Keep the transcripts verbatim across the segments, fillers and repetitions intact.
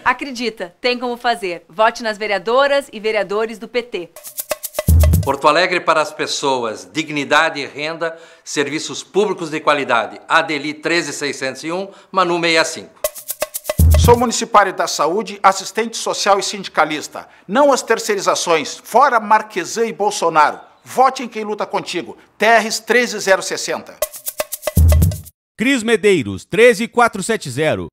Acredita, tem como fazer. Vote nas vereadoras e vereadores do P T. Porto Alegre para as pessoas, dignidade e renda, serviços públicos de qualidade. Adeli treze mil seiscentos e um, Manu sessenta e cinco. Sou municipário da saúde, assistente social e sindicalista. Não às terceirizações. Fora Marquesan e Bolsonaro. Vote em quem luta contigo. T R treze mil sessenta. Cris Medeiros, treze mil quatrocentos e setenta.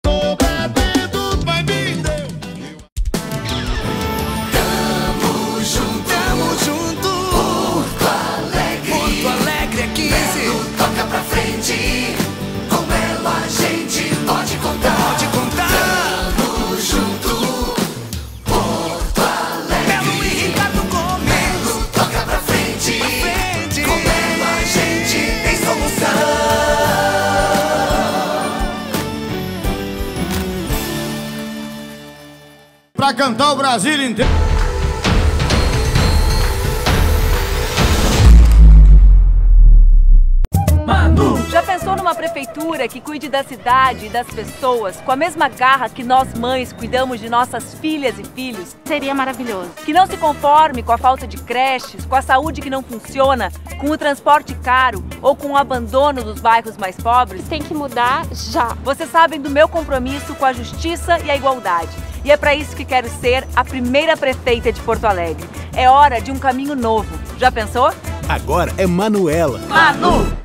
Pra cantar o Brasil inteiro. Manu! Já pensou numa prefeitura que cuide da cidade e das pessoas com a mesma garra que nós mães cuidamos de nossas filhas e filhos? Seria maravilhoso. Que não se conforme com a falta de creches, com a saúde que não funciona, com o transporte caro ou com o abandono dos bairros mais pobres? Tem que mudar já. Vocês sabem do meu compromisso com a justiça e a igualdade. E é para isso que quero ser a primeira prefeita de Porto Alegre. É hora de um caminho novo. Já pensou? Agora é Manuela. Manu!